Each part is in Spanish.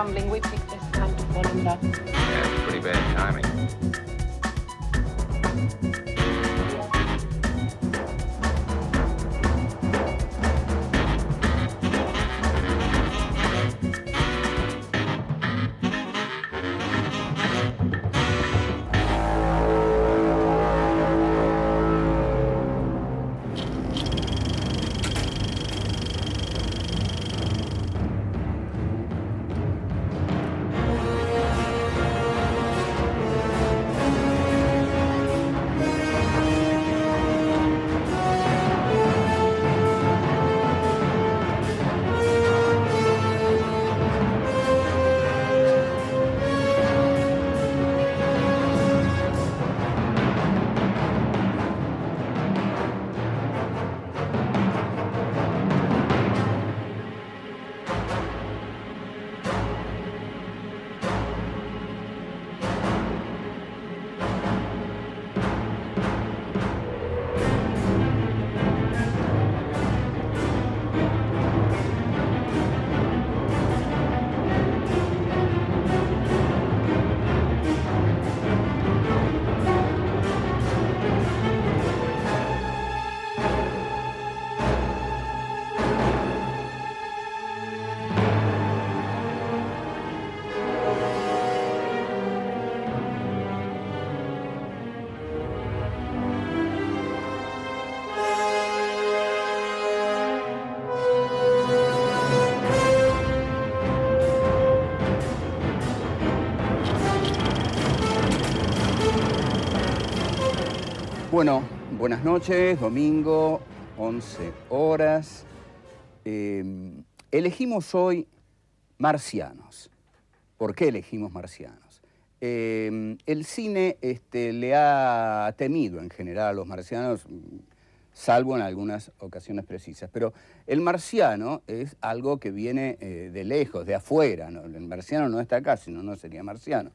gambling, we picked this time to fall in love. Yeah, it's pretty bad timing. Bueno, buenas noches, domingo, 11 horas. Elegimos hoy Marcianos. ¿Por qué elegimos Marcianos? El cine le ha temido en general a los marcianos, salvo en algunas ocasiones precisas. Pero el marciano es algo que viene de lejos, de afuera, ¿no? El marciano no está acá, sino no sería marciano.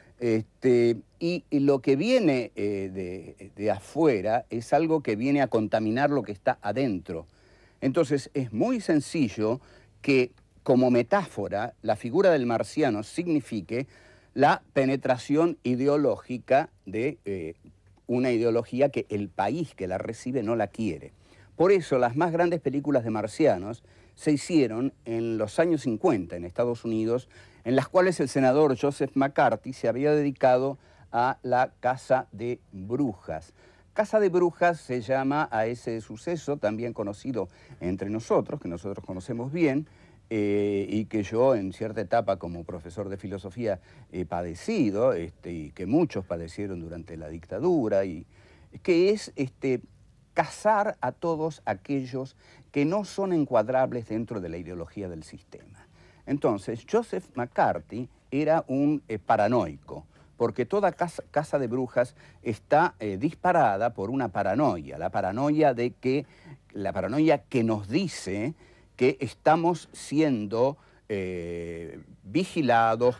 Y lo que viene de afuera es algo que viene a contaminar lo que está adentro. Entonces es muy sencillo que como metáfora la figura del marciano signifique la penetración ideológica de una ideología que el país que la recibe no la quiere. Por eso las más grandes películas de marcianos se hicieron en los años 50 en Estados Unidos, en las cuales el senador Joseph McCarthy se había dedicado a la caza de brujas. Caza de brujas se llama a ese suceso, también conocido entre nosotros, que nosotros conocemos bien, y que yo en cierta etapa como profesor de filosofía he padecido, y que muchos padecieron durante la dictadura, y que es cazar a todos aquellos que no son encuadrables dentro de la ideología del sistema. Entonces, Joseph McCarthy era un paranoico, porque toda caza de brujas está disparada por una paranoia, la paranoia que nos dice que estamos siendo vigilados,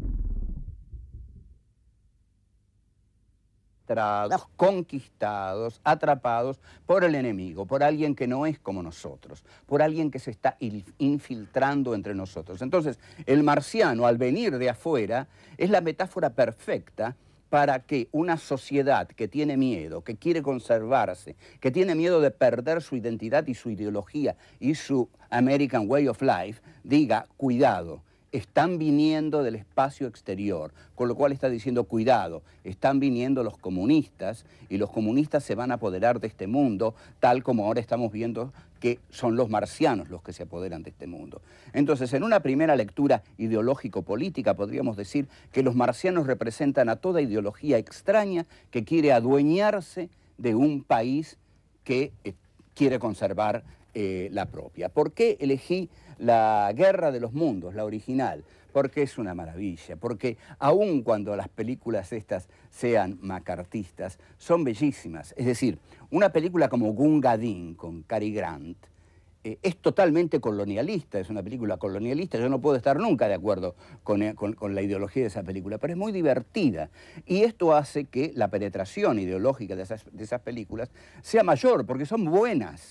conquistados, atrapados por el enemigo, por alguien que no es como nosotros, por alguien que se está infiltrando entre nosotros. Entonces, el marciano, al venir de afuera, es la metáfora perfecta para que una sociedad que tiene miedo, que quiere conservarse, que tiene miedo de perder su identidad y su ideología y su American Way of Life, diga, cuidado, están viniendo del espacio exterior, con lo cual está diciendo, cuidado, están viniendo los comunistas y los comunistas se van a apoderar de este mundo, tal como ahora estamos viendo que son los marcianos los que se apoderan de este mundo. Entonces, en una primera lectura ideológico-política, podríamos decir que los marcianos representan a toda ideología extraña que quiere adueñarse de un país que quiere conservar la propia. ¿Por qué elegí La Guerra de los Mundos, la original? Porque es una maravilla, porque aun cuando las películas estas sean macartistas, son bellísimas. Es decir, una película como Gunga Din, con Cary Grant, es totalmente colonialista, es una película colonialista. Yo no puedo estar nunca de acuerdo con la ideología de esa película, pero es muy divertida. Y esto hace que la penetración ideológica de esas películas sea mayor, porque son buenas.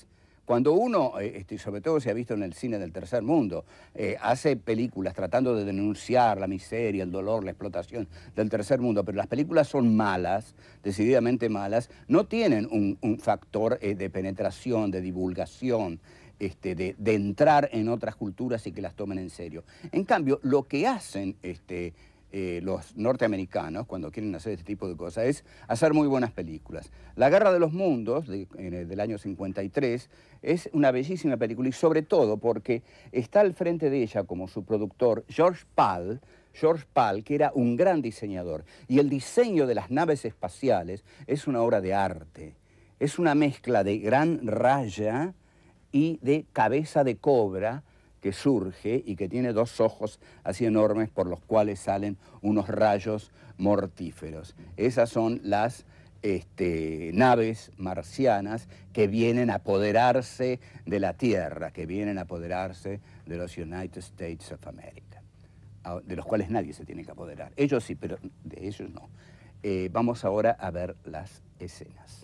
Cuando uno, sobre todo se ha visto en el cine del tercer mundo, hace películas tratando de denunciar la miseria, el dolor, la explotación del tercer mundo, pero las películas son malas, decididamente malas, no tienen un factor de penetración, de divulgación, de entrar en otras culturas y que las tomen en serio. En cambio, lo que hacen los norteamericanos, cuando quieren hacer este tipo de cosas, es hacer muy buenas películas. La Guerra de los Mundos, del año 53, es una bellísima película, y sobre todo porque está al frente de ella como su productor George Pal, que era un gran diseñador, y el diseño de las naves espaciales es una obra de arte. Es una mezcla de Gran Raya y de Cabeza de Cobra, que surge y que tiene dos ojos así enormes por los cuales salen unos rayos mortíferos. Esas son las naves marcianas que vienen a apoderarse de la Tierra, que vienen a apoderarse de los United States of America, de los cuales nadie se tiene que apoderar. Ellos sí, pero de ellos no. Vamos ahora a ver las escenas.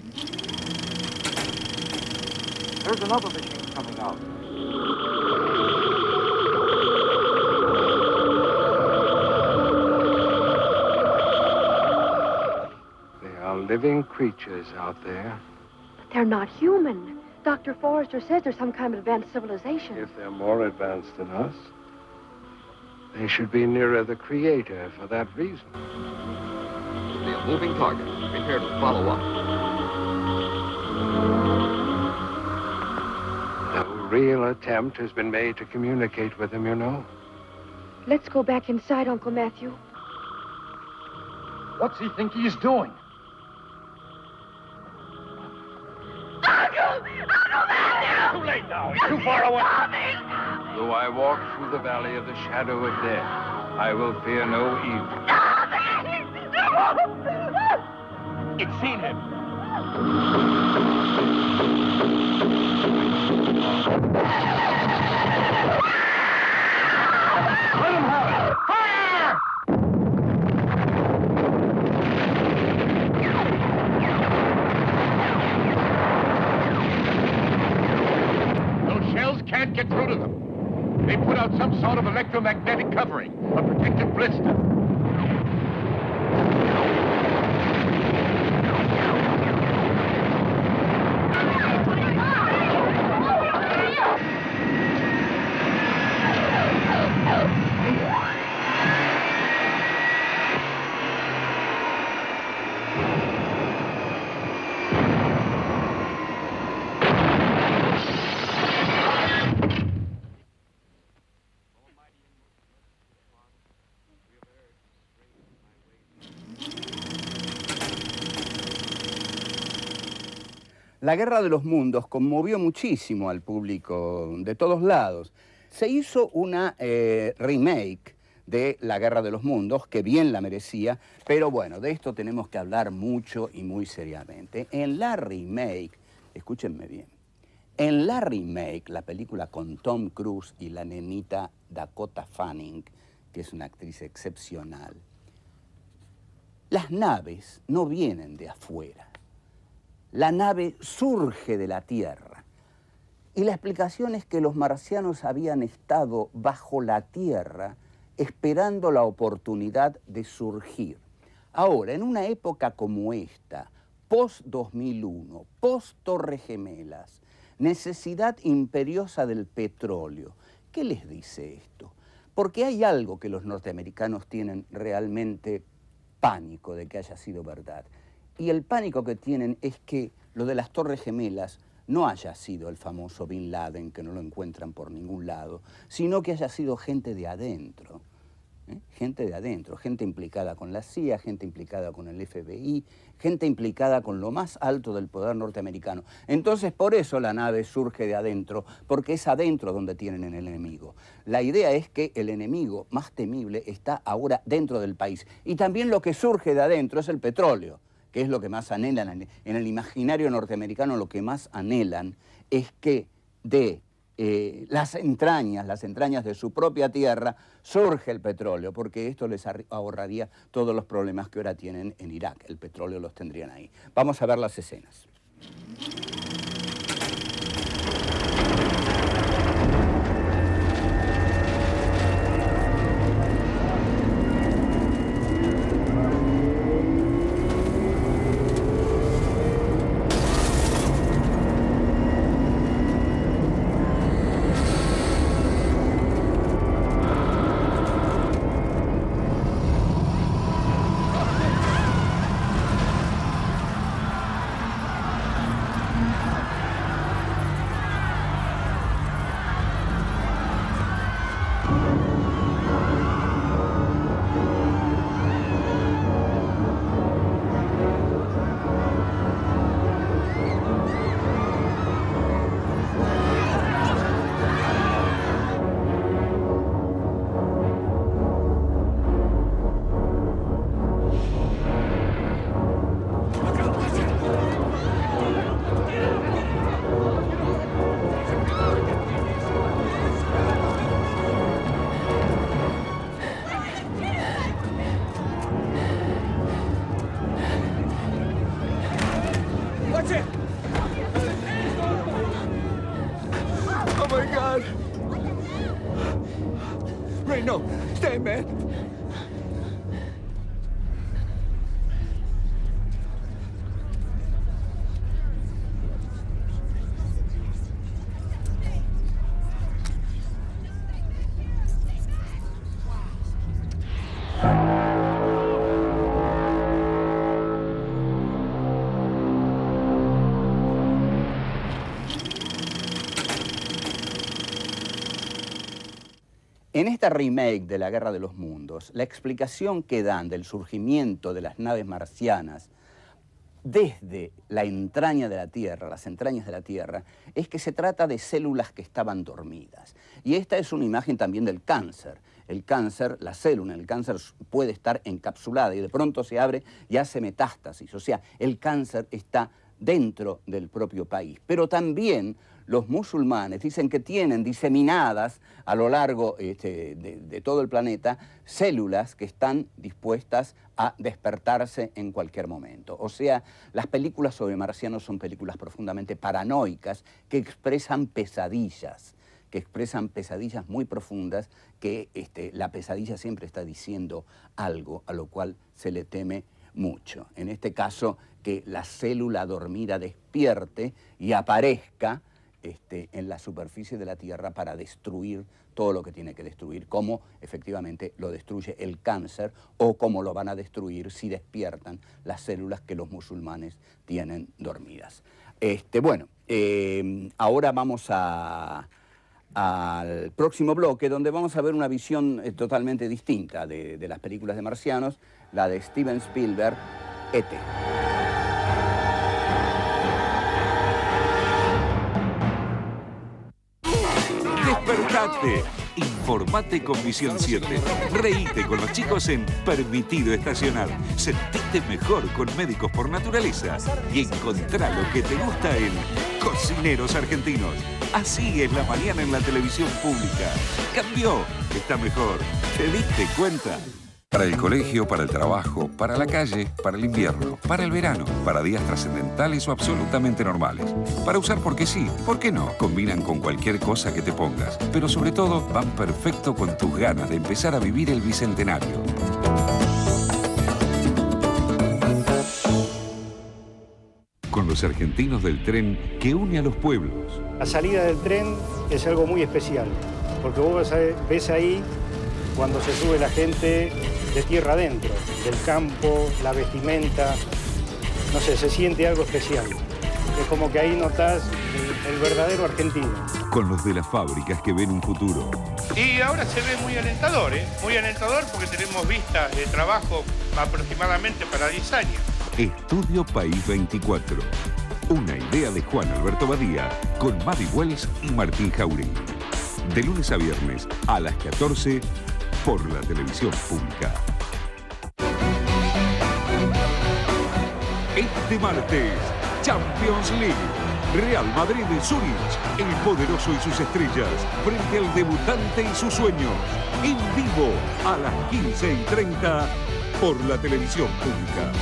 There's another machine coming out. There are living creatures out there. But they're not human. Dr. Forrester says they're some kind of advanced civilization. If they're more advanced than us, they should be nearer the Creator for that reason. It'll be a moving target. Prepare to follow up. No real attempt has been made to communicate with them, you know. Let's go back inside, Uncle Matthew. What's he think he's doing? Too late now. He's too far away. Though I walk through the valley of the shadow of death, I will fear no evil. It's seen him. Let him have it. Fire! Those shells can't get through to them. They put out some sort of electromagnetic covering, a protective blister. La Guerra de los Mundos conmovió muchísimo al público de todos lados. Se hizo una remake de La Guerra de los Mundos, que bien la merecía, pero bueno, de esto tenemos que hablar mucho y muy seriamente. En la remake, escúchenme bien, en la remake, la película con Tom Cruise y la nenita Dakota Fanning, que es una actriz excepcional, las naves no vienen de afuera. La nave surge de la Tierra. Y la explicación es que los marcianos habían estado bajo la Tierra esperando la oportunidad de surgir. Ahora, en una época como esta, post-2001, post-Torres Gemelas, necesidad imperiosa del petróleo, ¿qué les dice esto? Porque hay algo que los norteamericanos tienen realmente pánico de que haya sido verdad. Y el pánico que tienen es que lo de las Torres Gemelas no haya sido el famoso Bin Laden, que no lo encuentran por ningún lado, sino que haya sido gente de adentro. Gente de adentro, gente implicada con la CIA, gente implicada con el FBI, gente implicada con lo más alto del poder norteamericano. Entonces, por eso la nave surge de adentro, porque es adentro donde tienen el enemigo. La idea es que el enemigo más temible está ahora dentro del país. Y también lo que surge de adentro es el petróleo, que es lo que más anhelan. En el imaginario norteamericano lo que más anhelan es que de las entrañas de su propia tierra, surge el petróleo, porque esto les ahorraría todos los problemas que ahora tienen en Irak. El petróleo los tendrían ahí. Vamos a ver las escenas. Watch it! Oh my God! Ray, no! Stay, man! En esta remake de La Guerra de los Mundos, la explicación que dan del surgimiento de las naves marcianas desde la entraña de la Tierra, las entrañas de la Tierra, es que se trata de células que estaban dormidas. Y esta es una imagen también del cáncer. El cáncer, la célula en el cáncer puede estar encapsulada y de pronto se abre y hace metástasis. O sea, el cáncer está dentro del propio país. Pero también los musulmanes dicen que tienen diseminadas a lo largo de todo el planeta células que están dispuestas a despertarse en cualquier momento. O sea, las películas sobre marcianos son películas profundamente paranoicas que expresan pesadillas muy profundas, que la pesadilla siempre está diciendo algo a lo cual se le teme mucho. En este caso, que la célula dormida despierte y aparezca en la superficie de la Tierra para destruir todo lo que tiene que destruir, como efectivamente lo destruye el cáncer o como lo van a destruir si despiertan las células que los musulmanes tienen dormidas. Bueno, ahora vamos al próximo bloque, donde vamos a ver una visión totalmente distinta de las películas de marcianos, la de Steven Spielberg, E.T. ¡Despertate! Informate con Visión 7. Reíte con los chicos en Permitido Estacionar. Sentite mejor con Médicos por Naturaleza. Y encontrá lo que te gusta en Cocineros Argentinos. Así es la mañana en la televisión pública. Cambió. Está mejor. ¿Te diste cuenta? Para el colegio, para el trabajo, para la calle, para el invierno, para el verano, para días trascendentales o absolutamente normales. Para usar porque sí, ¿por qué no? Combinan con cualquier cosa que te pongas, pero sobre todo van perfecto con tus ganas de empezar a vivir el Bicentenario. Con los argentinos del tren que une a los pueblos. La salida del tren es algo muy especial, porque vos ves ahí cuando se sube la gente de tierra adentro, del campo, la vestimenta, no sé, se siente algo especial. Es como que ahí notás el verdadero argentino. Con los de las fábricas que ven un futuro. Y ahora se ve muy alentador, muy alentador porque tenemos vistas de trabajo aproximadamente para 10 años. Estudio País 24. Una idea de Juan Alberto Badía con Mavi Wells y Martín Jauregui. De lunes a viernes a las 14 por la televisión pública. Este martes, Champions League. Real Madrid de Zurich, el poderoso y sus estrellas, frente al debutante y sus sueños. En vivo a las 15:30 por la televisión pública.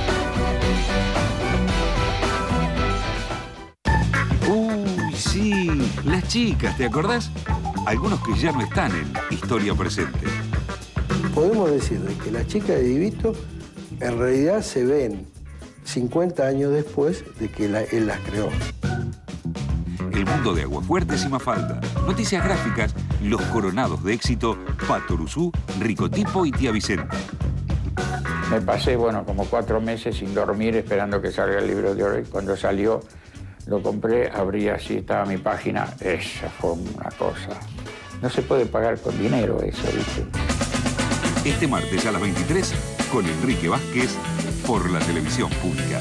Uy, sí, las chicas, ¿te acordás? Algunos que ya no están en Historia Presente. Podemos decir de que las chicas de Divito en realidad se ven 50 años después de que él las creó. El mundo de Aguafuertes y Mafalda. Noticias gráficas, los coronados de éxito, Patoruzú, Ricotipo y Tía Vicenta. Me pasé, como 4 meses sin dormir esperando que salga el libro de oro. Cuando salió, lo compré, abrí así, estaba mi página. Esa fue una cosa. No se puede pagar con dinero eso, ¿viste? Este martes a las 23, con Enrique Vázquez, por la televisión pública.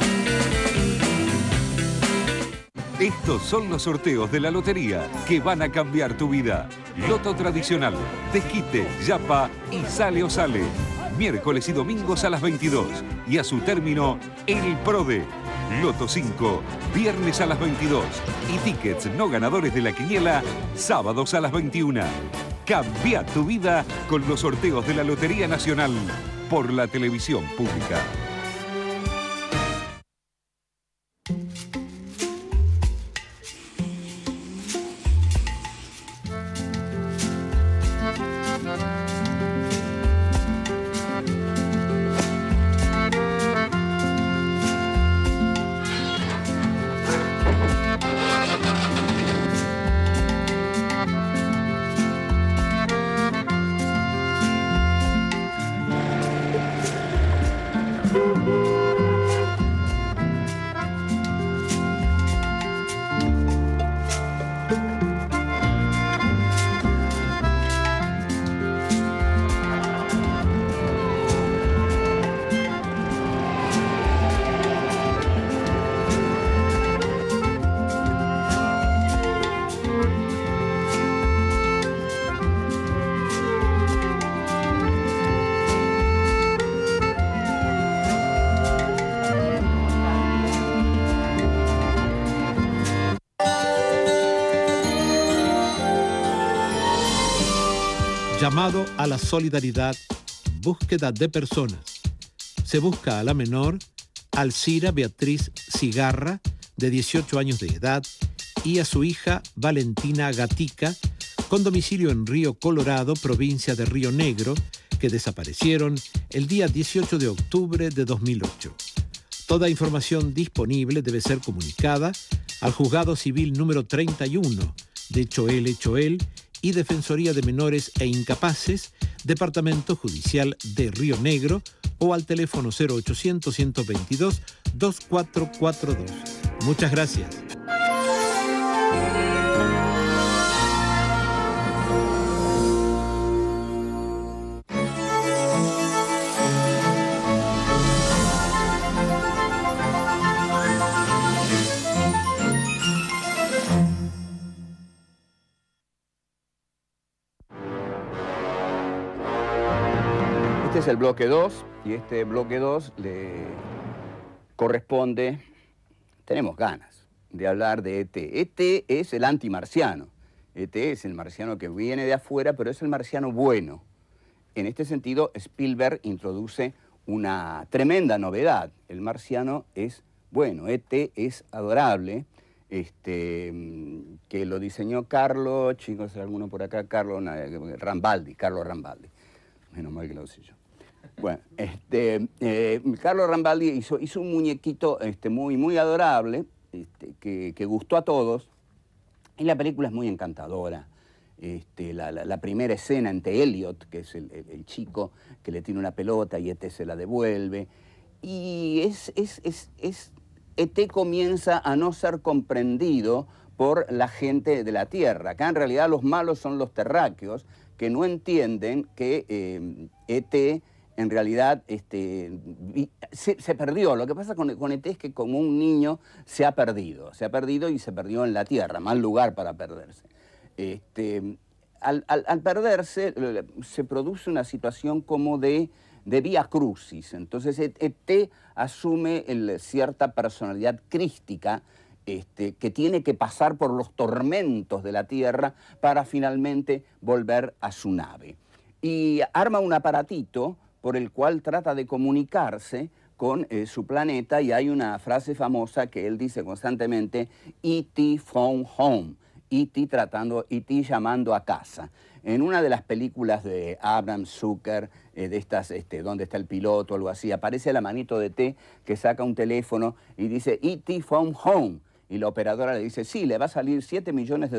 Estos son los sorteos de la lotería que van a cambiar tu vida. Loto tradicional, desquite, yapa y sale o sale. Miércoles y domingos a las 22. Y a su término, el PRODE. Loto 5, viernes a las 22. Y tickets no ganadores de la quiniela, sábados a las 21. Cambia tu vida con los sorteos de la Lotería Nacional por la televisión pública. Llamado a la solidaridad, búsqueda de personas. Se busca a la menor Alcira Beatriz Cigarra, de 18 años de edad, y a su hija Valentina Gatica, con domicilio en Río Colorado, provincia de Río Negro, que desaparecieron el día 18 de octubre de 2008. Toda información disponible debe ser comunicada al Juzgado Civil número 31 de Choel y Defensoría de Menores e Incapaces, Departamento Judicial de Río Negro, o al teléfono 0800-122-2442. Muchas gracias. Este es el bloque 2 y este bloque 2 le corresponde, tenemos ganas de hablar de E.T. E.T. es el antimarciano. E.T. es el marciano que viene de afuera, pero es el marciano bueno. En este sentido, Spielberg introduce una tremenda novedad. El marciano es bueno, E.T. es adorable, que lo diseñó Carlo, chicos, alguno por acá, Carlo Rambaldi. Menos mal que lo sé yo. Bueno, Carlo Rambaldi hizo un muñequito muy adorable, que gustó a todos. Y la película es muy encantadora. La primera escena entre Elliot, que es el chico que le tiene una pelota y E.T. se la devuelve. Y E.T. comienza a no ser comprendido por la gente de la Tierra. Acá en realidad los malos son los terráqueos, que no entienden que E.T. en realidad se perdió. Lo que pasa con E.T. es que como un niño se ha perdido y se perdió en la Tierra, mal lugar para perderse. Al perderse se produce una situación como de vía crucis. Entonces E.T. asume cierta personalidad crística, que tiene que pasar por los tormentos de la Tierra para finalmente volver a su nave. Y arma un aparatito por el cual trata de comunicarse con su planeta, y hay una frase famosa que él dice constantemente: E.T. phone home, E.T. llamando a casa. En una de las películas de Abraham Zucker, de estas, ¿Dónde está el piloto?, algo así, aparece la manito de E.T. que saca un teléfono y dice E.T. phone home. Y la operadora le dice: sí, le va a salir $7 millones,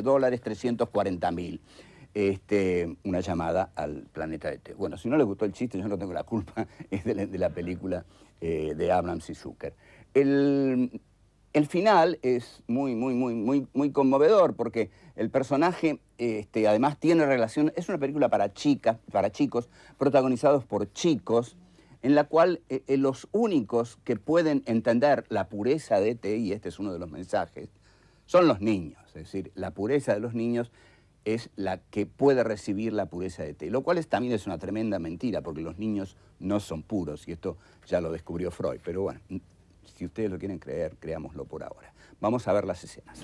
340.000. Una llamada al planeta de E.T. Bueno, si no le gustó el chiste, yo no tengo la culpa, es de la película de Abrams y Zucker. El final es muy conmovedor, porque el personaje además tiene relación, es una película para chicos, protagonizados por chicos, en la cual los únicos que pueden entender la pureza de E.T., y este es uno de los mensajes, son los niños. Es decir, la pureza de los niños es la que puede recibir la pureza de E.T., lo cual también es una tremenda mentira, porque los niños no son puros, y esto ya lo descubrió Freud. Pero bueno, si ustedes lo quieren creer, creámoslo por ahora. Vamos a ver las escenas.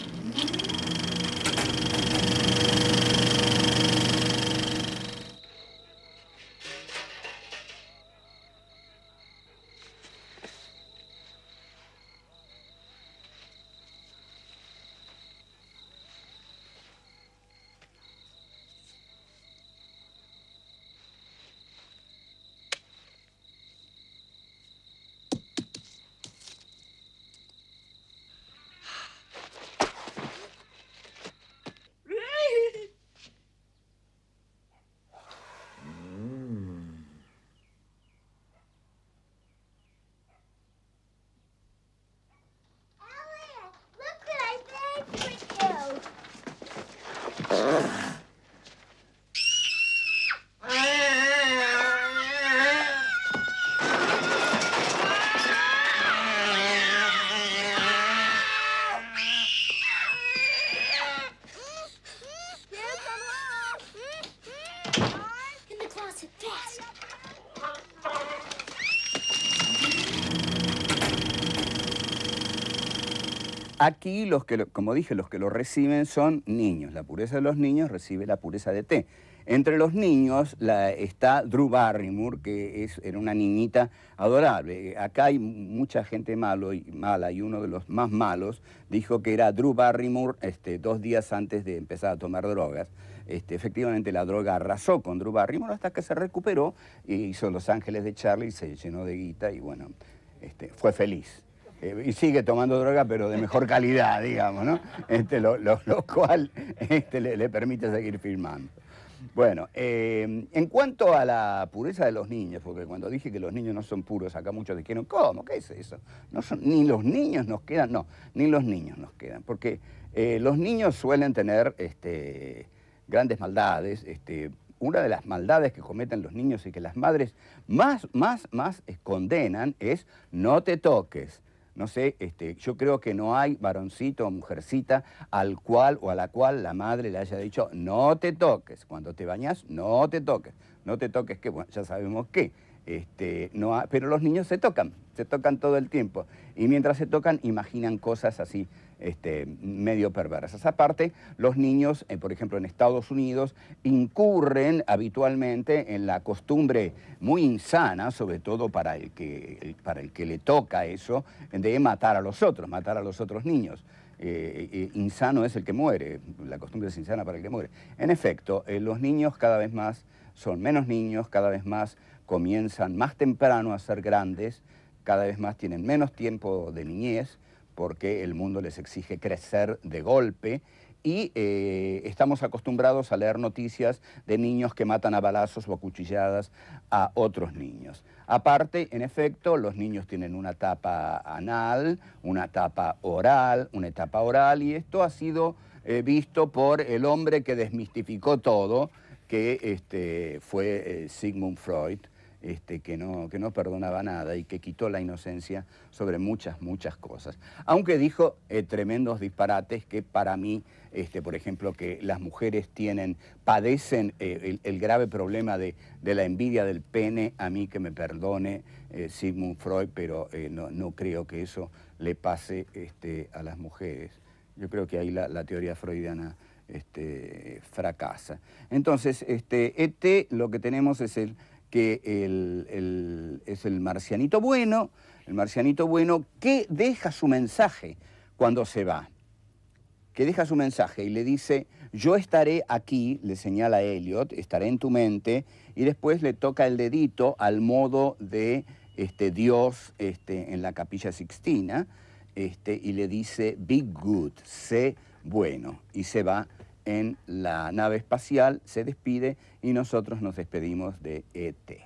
Aquí, como dije, los que lo reciben son niños. La pureza de los niños recibe la pureza de E.T. Entre los niños está Drew Barrymore, que era una niñita adorable. Acá hay mucha gente mala, y uno de los más malos dijo que era Drew Barrymore 2 días antes de empezar a tomar drogas. Efectivamente la droga arrasó con Drew Barrymore hasta que se recuperó y hizo Los Ángeles de Charlie, se llenó de guita y bueno, fue feliz. Y sigue tomando droga, pero de mejor calidad, digamos, ¿no? Lo cual le permite seguir filmando. Bueno, en cuanto a la pureza de los niños, porque cuando dije que los niños no son puros, acá muchos dijeron, ¿cómo? ¿Qué es eso? No son, ni los niños nos quedan, no, ni los niños nos quedan, porque los niños suelen tener grandes maldades. Una de las maldades que cometen los niños y que las madres más condenan es no te toques. No sé, yo creo que no hay varoncito o mujercita al cual o a la cual la madre le haya dicho no te toques. Cuando te bañas, no te toques. No te toques, que bueno, ya sabemos qué. Pero los niños se tocan todo el tiempo. Y mientras se tocan, imaginan cosas así, medio perversas. Aparte, los niños, por ejemplo, en Estados Unidos, incurren habitualmente en la costumbre muy insana, sobre todo para el que le toca eso, de matar a los otros niños. Insano es el que muere, la costumbre es insana para el que muere. En efecto, los niños cada vez más son menos niños, cada vez más comienzan más temprano a ser grandes, cada vez más tienen menos tiempo de niñez, porque el mundo les exige crecer de golpe, y estamos acostumbrados a leer noticias de niños que matan a balazos o a cuchilladas a otros niños. Aparte, en efecto, los niños tienen una etapa anal, una etapa oral, y esto ha sido visto por el hombre que desmistificó todo, que fue Sigmund Freud, que no perdonaba nada y que quitó la inocencia sobre muchas cosas. Aunque dijo tremendos disparates que para mí, por ejemplo, que las mujeres padecen el grave problema de la envidia del pene. A mí que me perdone Sigmund Freud, pero no creo que eso le pase a las mujeres. Yo creo que ahí la teoría freudiana fracasa. Entonces, lo que tenemos es es el marcianito bueno, que deja su mensaje cuando se va, que deja su mensaje y le dice, yo estaré aquí, le señala a Elliot, estaré en tu mente, y después le toca el dedito al modo de Dios en la Capilla Sixtina, y le dice, be good, sé bueno, y se va en la nave espacial, se despide y nosotros nos despedimos de E.T.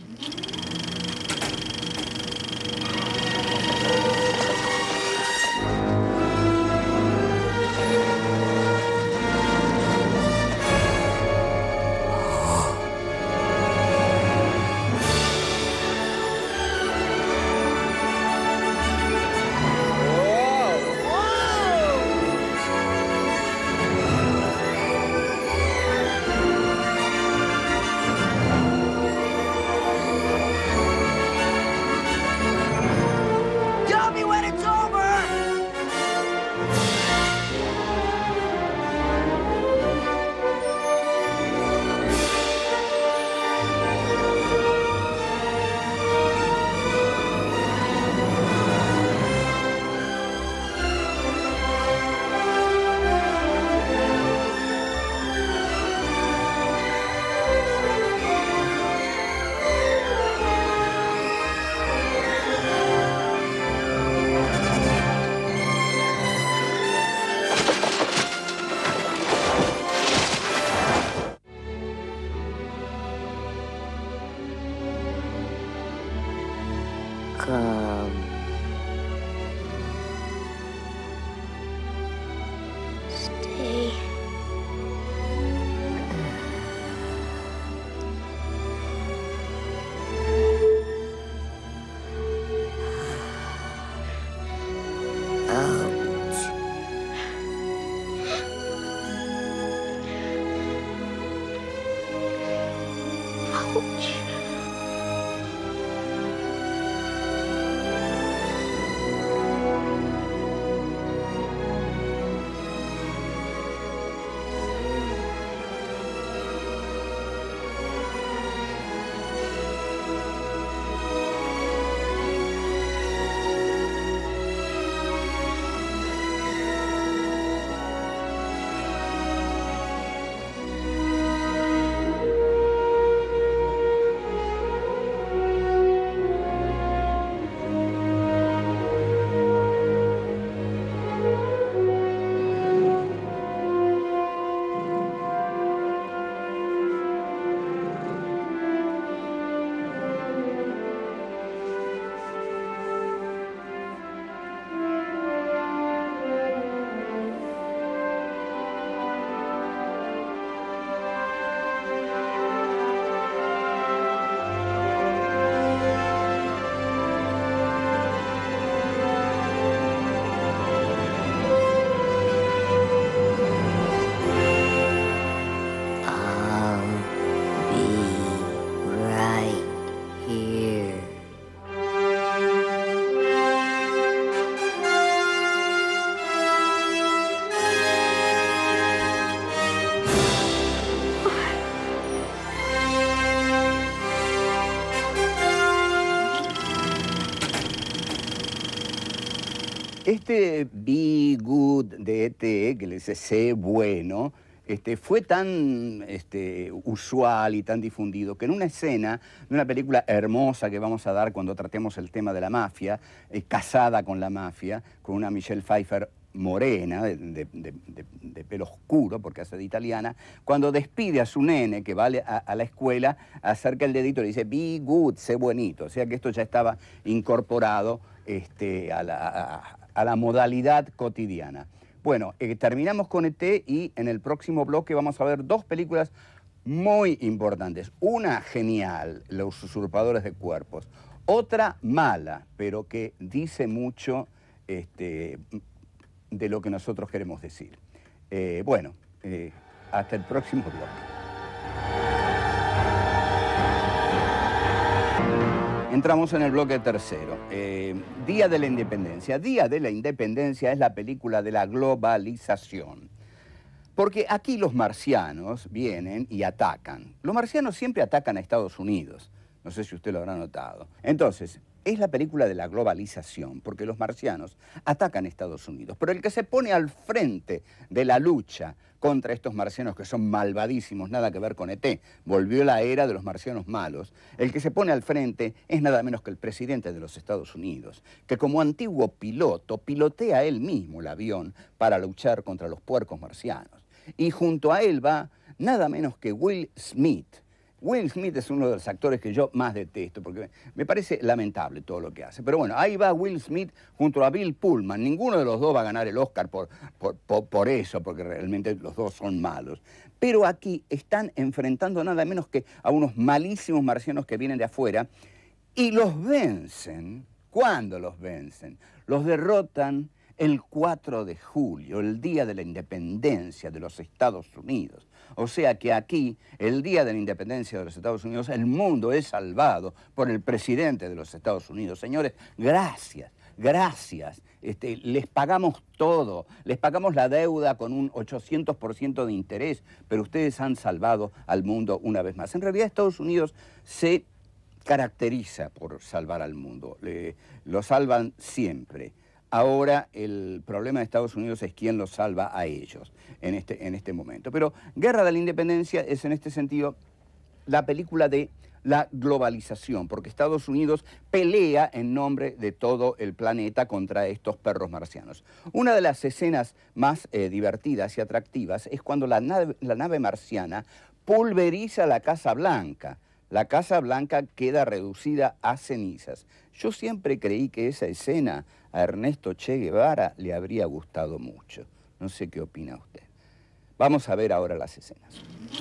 Stay. Ouch. Este Be Good de E.T., que le dice sé bueno, fue tan usual y tan difundido que en una escena de una película hermosa que vamos a dar cuando tratemos el tema de la mafia, Casada con la mafia, con una Michelle Pfeiffer morena, de pelo oscuro, porque hace de italiana, cuando despide a su nene que va a la escuela, acerca el dedito y le dice, be good, sé buenito. O sea que esto ya estaba incorporado a la modalidad cotidiana. Bueno, terminamos con E.T. y en el próximo bloque vamos a ver dos películas muy importantes. Una genial, Los usurpadores de cuerpos. Otra mala, pero que dice mucho de lo que nosotros queremos decir. Hasta el próximo bloque. Entramos en el bloque tercero. Día de la Independencia. Día de la Independencia es la película de la globalización. Porque aquí los marcianos vienen y atacan. Los marcianos siempre atacan a Estados Unidos. No sé si usted lo habrá notado. Entonces, es la película de la globalización, porque los marcianos atacan a Estados Unidos. Pero el que se pone al frente de la lucha contra estos marcianos que son malvadísimos, nada que ver con E.T., volvió la era de los marcianos malos, el que se pone al frente es nada menos que el presidente de los Estados Unidos, que como antiguo piloto pilotea él mismo el avión para luchar contra los puercos marcianos. Y junto a él va nada menos que Will Smith. Will Smith es uno de los actores que yo más detesto, porque me parece lamentable todo lo que hace. Pero bueno, ahí va Will Smith junto a Bill Pullman. Ninguno de los dos va a ganar el Oscar por eso, porque realmente los dos son malos. Pero aquí están enfrentando nada menos que a unos malísimos marcianos que vienen de afuera y los vencen. ¿Cuándo los vencen? Los derrotan el 4 de julio, el Día de la Independencia de los Estados Unidos. O sea que aquí, el Día de la Independencia de los Estados Unidos, el mundo es salvado por el presidente de los Estados Unidos. Señores, gracias, gracias. Les pagamos todo, les pagamos la deuda con un 800% de interés, pero ustedes han salvado al mundo una vez más. En realidad, Estados Unidos se caracteriza por salvar al mundo, lo salvan siempre. Ahora el problema de Estados Unidos es quién los salva a ellos en este momento. Pero Guerra de la Independencia es en este sentido la película de la globalización, porque Estados Unidos pelea en nombre de todo el planeta contra estos perros marcianos. Una de las escenas más divertidas y atractivas es cuando la nave marciana pulveriza la Casa Blanca. La Casa Blanca queda reducida a cenizas. Yo siempre creí que esa escena a Ernesto Che Guevara le habría gustado mucho. No sé qué opina usted. Vamos a ver ahora las escenas.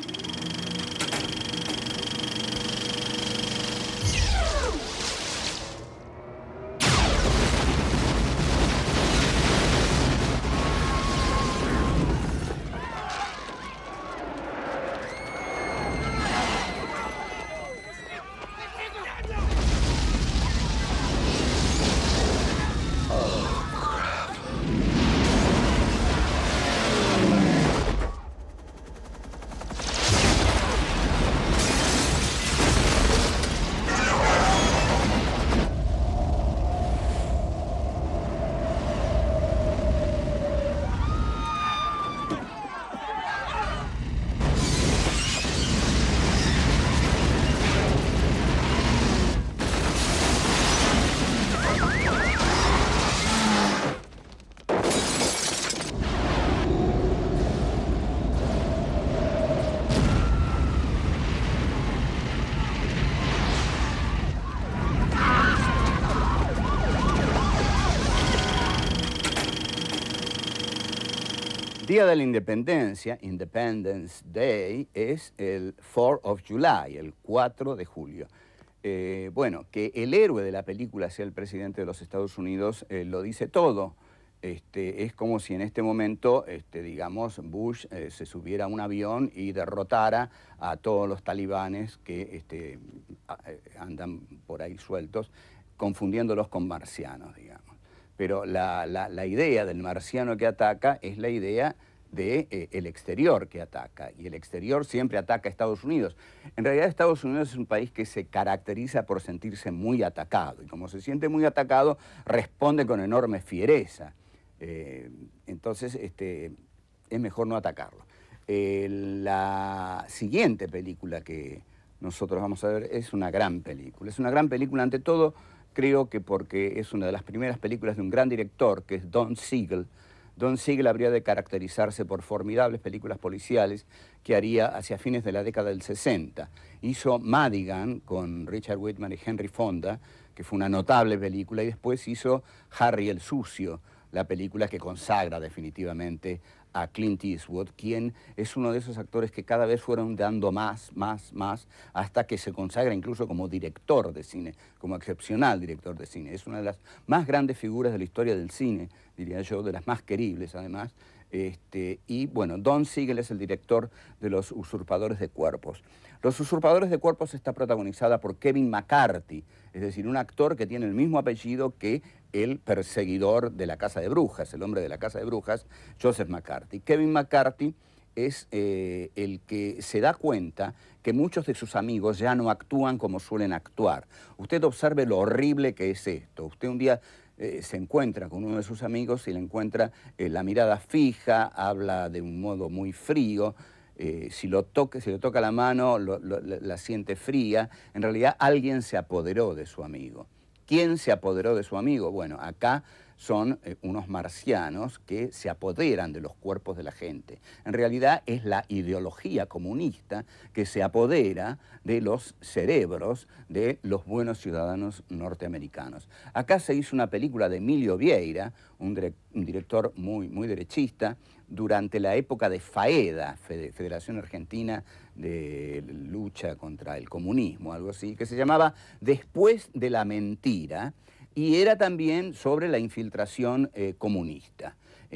Día de la Independencia, Independence Day, es el 4th of July, el 4 de julio. Bueno, que el héroe de la película sea el presidente de los Estados Unidos lo dice todo. Es como si en este momento, digamos, Bush se subiera a un avión y derrotara a todos los talibanes que andan por ahí sueltos, confundiéndolos con marcianos, digamos. Pero la idea del marciano que ataca es la idea del exterior que ataca, y el exterior siempre ataca a Estados Unidos. En realidad Estados Unidos es un país que se caracteriza por sentirse muy atacado, y como se siente muy atacado, responde con enorme fiereza. Entonces, es mejor no atacarlo. La siguiente película que nosotros vamos a ver es una gran película. Es una gran película, ante todo, creo que porque es una de las primeras películas de un gran director, que es Don Siegel. Don Siegel habría de caracterizarse por formidables películas policiales que haría hacia fines de la década del 60. Hizo Madigan con Richard Whitman y Henry Fonda, que fue una notable película, y después hizo Harry el Sucio, la película que consagra definitivamente a Clint Eastwood, quien es uno de esos actores que cada vez fueron dando más, hasta que se consagra incluso como director de cine, como excepcional director de cine. Es una de las más grandes figuras de la historia del cine, diría yo, de las más queribles además. Y bueno, Don Siegel es el director de Los Usurpadores de Cuerpos. Los Usurpadores de Cuerpos está protagonizada por Kevin McCarthy, es decir, un actor que tiene el mismo apellido que el perseguidor de la Casa de Brujas, el hombre de la Casa de Brujas, Joseph McCarthy. Kevin McCarthy es el que se da cuenta que muchos de sus amigos ya no actúan como suelen actuar. Usted observe lo horrible que es esto. Usted un día se encuentra con uno de sus amigos y le encuentra la mirada fija, habla de un modo muy frío. Si le toca la mano, la siente fría. En realidad, alguien se apoderó de su amigo. ¿Quién se apoderó de su amigo? Bueno, acá son unos marcianos que se apoderan de los cuerpos de la gente. En realidad es la ideología comunista que se apodera de los cerebros de los buenos ciudadanos norteamericanos. Acá se hizo una película de Emilio Vieira, un director muy derechista, durante la época de FAEDA, Federación Argentina de Lucha contra el Comunismo, algo así, que se llamaba Después de la Mentira, y era también sobre la infiltración comunista.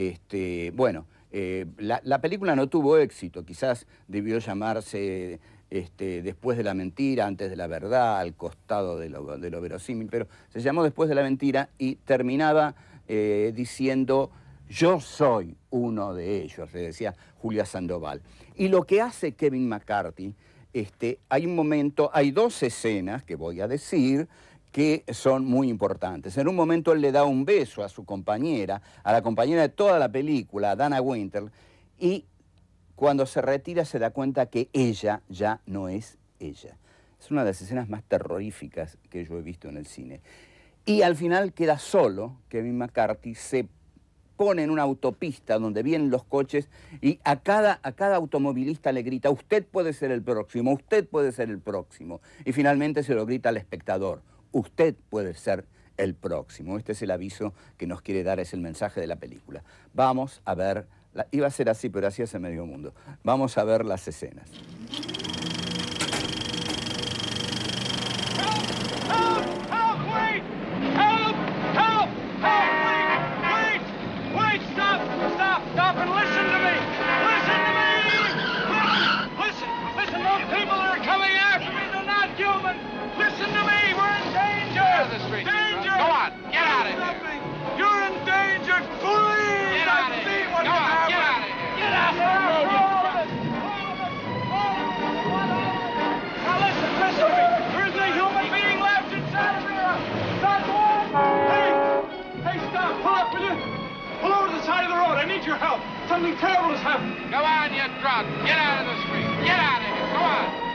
La película no tuvo éxito, quizás debió llamarse Después de la Mentira, Antes de la Verdad, Al Costado de lo Verosímil, pero se llamó Después de la Mentira y terminaba diciendo: yo soy uno de ellos, le decía Julia Sandoval. Y lo que hace Kevin McCarthy, hay dos escenas que voy a decir que son muy importantes. En un momento él le da un beso a su compañera, a la compañera de toda la película, a Dana Winter, y cuando se retira se da cuenta que ella ya no es ella. Es una de las escenas más terroríficas que yo he visto en el cine. Y al final queda solo. Kevin McCarthy se pone en una autopista donde vienen los coches y a cada automovilista le grita: usted puede ser el próximo, usted puede ser el próximo. Y finalmente se lo grita al espectador: usted puede ser el próximo. Este es el aviso que nos quiere dar, es el mensaje de la película. Vamos a ver, iba a ser así, pero así es el medio mundo. Vamos a ver las escenas. Stop and listen to me! Listen to me! Listen, those people that are coming after me, they're not human! Listen to me, we're in danger! Get out of the street! Danger! Go on, get out of here! You're in danger! Please! Get out of here! Go on, get out of here! Get out of here! Now listen to me! There isn't a human being left inside of here! Not one! Hey, stop! Pull up, will you? Pull over to the side of the road. I need your help. Something terrible has happened. Go on, you drunk! Get out of the street! Get out of here! Go on!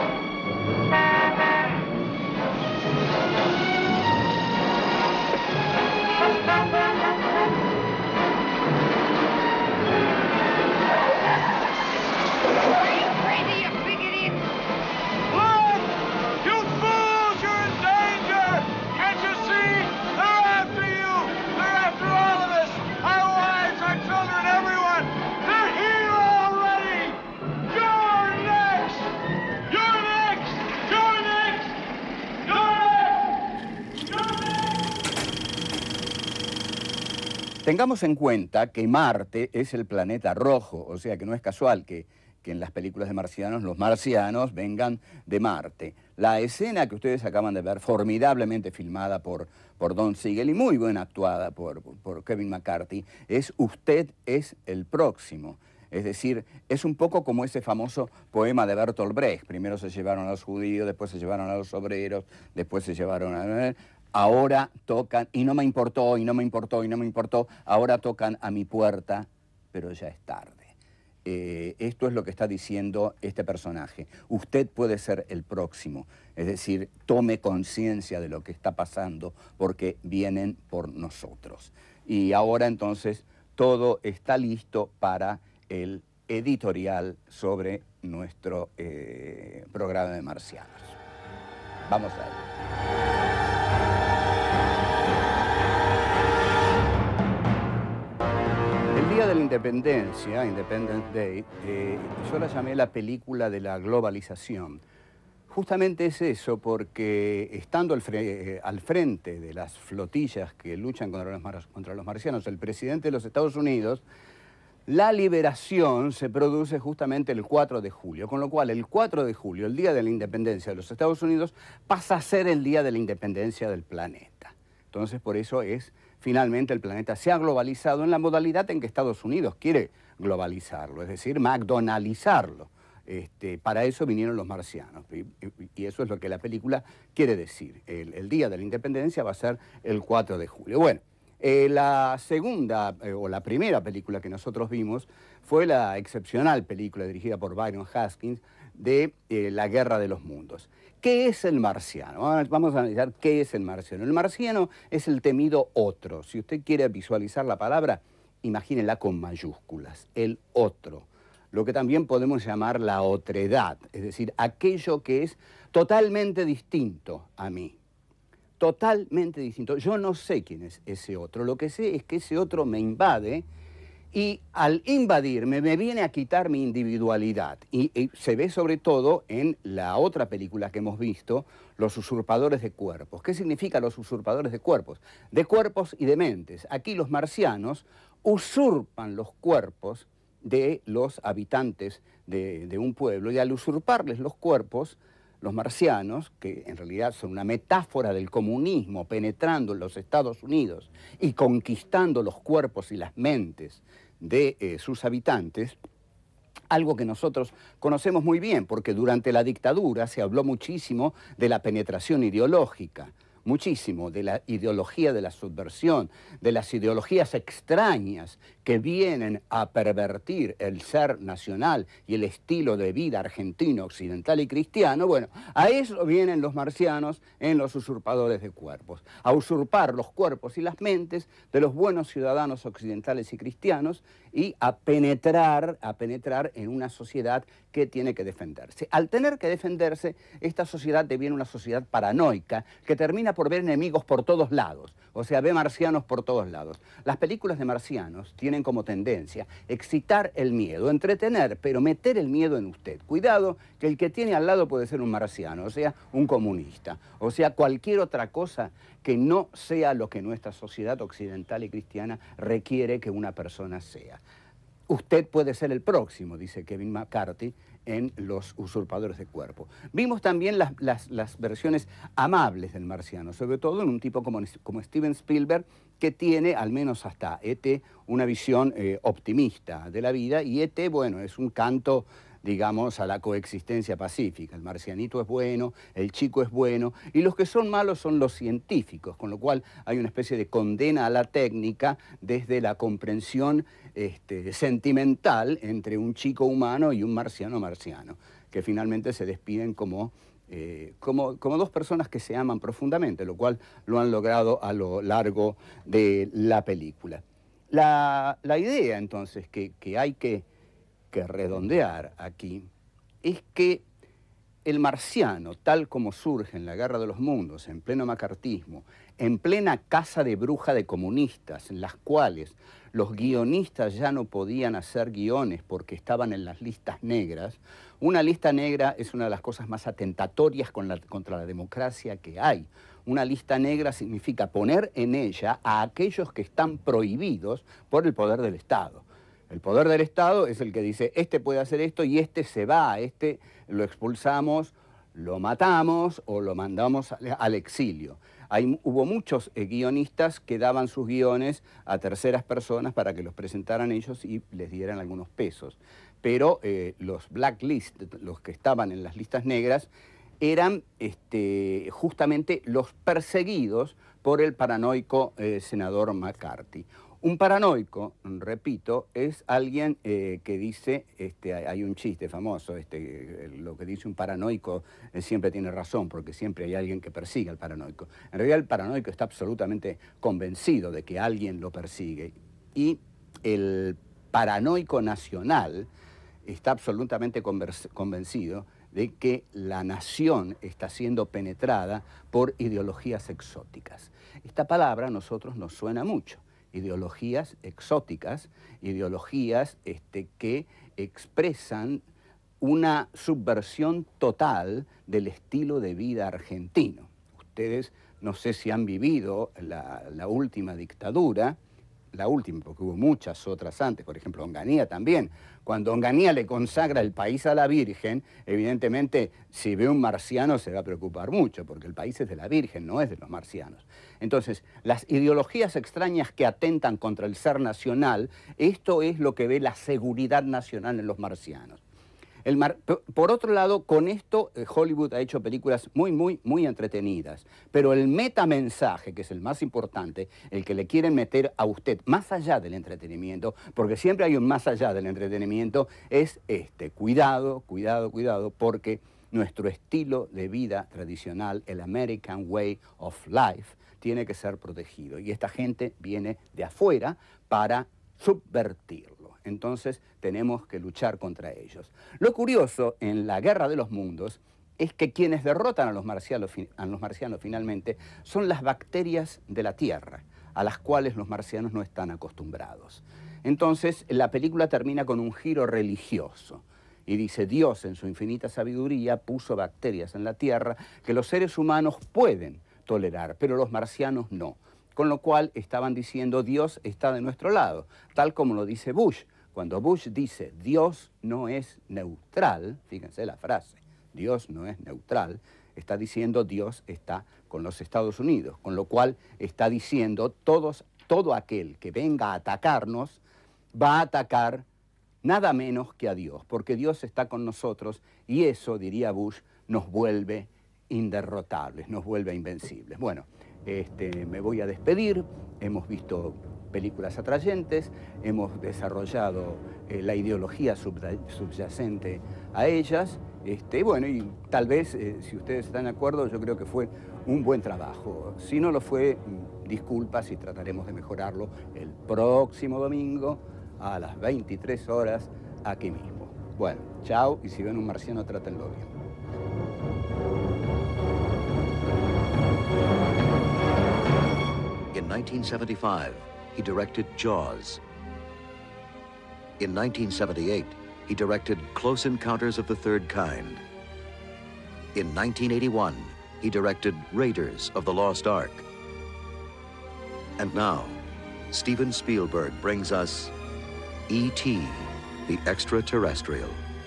Tengamos en cuenta que Marte es el planeta rojo, o sea que no es casual que en las películas de marcianos los marcianos vengan de Marte. La escena que ustedes acaban de ver, formidablemente filmada por Don Siegel y muy bien actuada por Kevin McCarthy, es Usted es el próximo. Es decir, es un poco como ese famoso poema de Bertolt Brecht. Primero se llevaron a los judíos, después se llevaron a los obreros, después se llevaron a... ahora tocan, y no me importó, y no me importó, y no me importó, ahora tocan a mi puerta, pero ya es tarde. Esto es lo que está diciendo este personaje. Usted puede ser el próximo, es decir, tome conciencia de lo que está pasando porque vienen por nosotros. Y ahora entonces todo está listo para el editorial sobre nuestro programa de Marcianos. Vamos a ver. El Día de la Independencia, Independence Day, yo la llamé la película de la globalización. Justamente es eso porque estando al frente de las flotillas que luchan contra los marcianos, el presidente de los Estados Unidos, la liberación se produce justamente el 4 de julio, con lo cual el 4 de julio, el Día de la Independencia de los Estados Unidos, pasa a ser el Día de la Independencia del planeta. Entonces, por eso finalmente el planeta se ha globalizado en la modalidad en que Estados Unidos quiere globalizarlo, es decir, McDonaldizarlo. Para eso vinieron los marcianos, y eso es lo que la película quiere decir. El Día de la Independencia va a ser el 4 de julio. Bueno, la segunda, o la primera película que nosotros vimos fue la excepcional película dirigida por Byron Haskins de La Guerra de los Mundos. ¿Qué es el marciano? Vamos a analizar qué es el marciano. El marciano es el temido otro. Si usted quiere visualizar la palabra, imagínela con mayúsculas, el otro. Lo que también podemos llamar la otredad, es decir, aquello que es totalmente distinto a mí. Totalmente distinto. Yo no sé quién es ese otro, lo que sé es que ese otro me invade y al invadirme me viene a quitar mi individualidad. Y se ve sobre todo en la otra película que hemos visto, Los usurpadores de cuerpos. ¿Qué significa los usurpadores de cuerpos? De cuerpos y de mentes. Aquí los marcianos usurpan los cuerpos de los habitantes de un pueblo, y al usurparles los cuerpos, los marcianos, que en realidad son una metáfora del comunismo penetrando en los Estados Unidos y conquistando los cuerpos y las mentes de sus habitantes, algo que nosotros conocemos muy bien, porque durante la dictadura se habló muchísimo de la penetración ideológica, muchísimo de la ideología de la subversión, de las ideologías extrañas que vienen a pervertir el ser nacional y el estilo de vida argentino, occidental y cristiano. Bueno, a eso vienen los marcianos en Los usurpadores de cuerpos, a usurpar los cuerpos y las mentes de los buenos ciudadanos occidentales y cristianos y a penetrar en una sociedad que tiene que defenderse. Al tener que defenderse, esta sociedad deviene una sociedad paranoica que termina por ver enemigos por todos lados, o sea, ve marcianos por todos lados. Las películas de marcianos tienen como tendencia excitar el miedo, entretener, pero meter el miedo en usted. Cuidado, que el que tiene al lado puede ser un marciano, o sea, un comunista, o sea, cualquier otra cosa que no sea lo que nuestra sociedad occidental y cristiana requiere que una persona sea. Usted puede ser el próximo, dice Kevin McCarthy en Los usurpadores de cuerpo. Vimos también las versiones amables del marciano, sobre todo en un tipo como Steven Spielberg, que tiene, al menos hasta E.T., una visión optimista de la vida, y E.T., bueno, es un canto, digamos, a la coexistencia pacífica. El marcianito es bueno, el chico es bueno, y los que son malos son los científicos, con lo cual hay una especie de condena a la técnica desde la comprensión sentimental entre un chico humano y un marciano, que finalmente se despiden como dos personas que se aman profundamente, lo cual lo han logrado a lo largo de la película. La idea, entonces, que hay que redondear aquí es que el marciano, tal como surge en la Guerra de los Mundos, en pleno macartismo, en plena casa de bruja de comunistas, en las cuales los guionistas ya no podían hacer guiones porque estaban en las listas negras. Una lista negra es una de las cosas más atentatorias contra la democracia que hay. Una lista negra significa poner en ella a aquellos que están prohibidos por el poder del Estado. El poder del Estado es el que dice, este puede hacer esto y este se va, este lo expulsamos, lo matamos o lo mandamos al exilio. Hubo muchos guionistas que daban sus guiones a terceras personas para que los presentaran ellos y les dieran algunos pesos. Pero los blacklist, los que estaban en las listas negras, eran justamente los perseguidos por el paranoico senador McCarthy. Un paranoico, repito, es alguien que dice, hay un chiste famoso, lo que dice un paranoico siempre tiene razón, porque siempre hay alguien que persigue al paranoico. En realidad el paranoico está absolutamente convencido de que alguien lo persigue, y el paranoico nacional está absolutamente convencido de que la nación está siendo penetrada por ideologías exóticas. Esta palabra a nosotros nos suena mucho. Ideologías exóticas, ideologías que expresan una subversión total del estilo de vida argentino. Ustedes no sé si han vivido la última dictadura, la última, porque hubo muchas otras antes, por ejemplo, Onganía también. Cuando Onganía le consagra el país a la Virgen, evidentemente, si ve un marciano se va a preocupar mucho, porque el país es de la Virgen, no es de los marcianos. Entonces, las ideologías extrañas que atentan contra el ser nacional, esto es lo que ve la seguridad nacional en los marcianos. Por otro lado, con esto Hollywood ha hecho películas muy entretenidas, pero el metamensaje, que es el más importante, el que le quieren meter a usted más allá del entretenimiento, porque siempre hay un más allá del entretenimiento, es cuidado, porque nuestro estilo de vida tradicional, el American Way of Life, tiene que ser protegido, y esta gente viene de afuera para subvertirlo. Entonces tenemos que luchar contra ellos. Lo curioso en la Guerra de los Mundos es que quienes derrotan a los marcianos finalmente son las bacterias de la Tierra, a las cuales los marcianos no están acostumbrados. Entonces la película termina con un giro religioso y dice: Dios en su infinita sabiduría puso bacterias en la Tierra que los seres humanos pueden tolerar, pero los marcianos no. Con lo cual estaban diciendo: Dios está de nuestro lado, tal como lo dice Bush. Cuando Bush dice Dios no es neutral, fíjense la frase, Dios no es neutral, está diciendo Dios está con los Estados Unidos, con lo cual está diciendo todo aquel que venga a atacarnos va a atacar nada menos que a Dios, porque Dios está con nosotros y eso, diría Bush, nos vuelve inderrotables, nos vuelve invencibles. Bueno, me voy a despedir. Hemos visto películas atrayentes, hemos desarrollado la ideología subyacente a ellas, bueno, y tal vez, si ustedes están de acuerdo, yo creo que fue un buen trabajo. Si no lo fue, disculpas, y trataremos de mejorarlo el próximo domingo a las 23 horas aquí mismo. Bueno, chao, y si ven un marciano, trátenlo bien. In 1975, he directed Jaws. In 1978, he directed Close Encounters of the Third Kind. In 1981, he directed Raiders of the Lost Ark. And now, Steven Spielberg brings us E.T., the Extraterrestrial.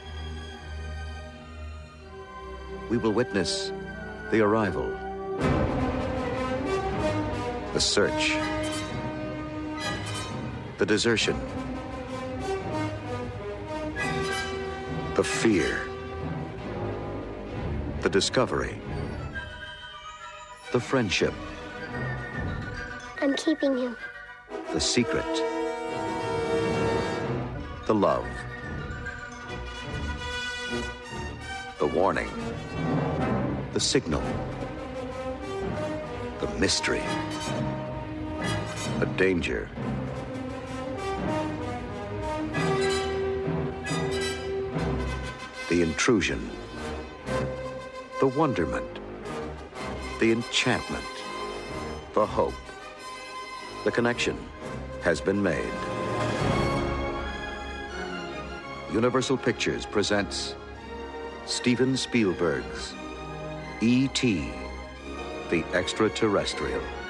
We will witness the arrival, the search, the desertion, the fear, the discovery, the friendship. I'm keeping him. The secret, the love, the warning, the signal, the mystery, the danger. The intrusion, the wonderment, the enchantment, the hope. The connection has been made. Universal Pictures presents Steven Spielberg's E.T., the Extraterrestrial.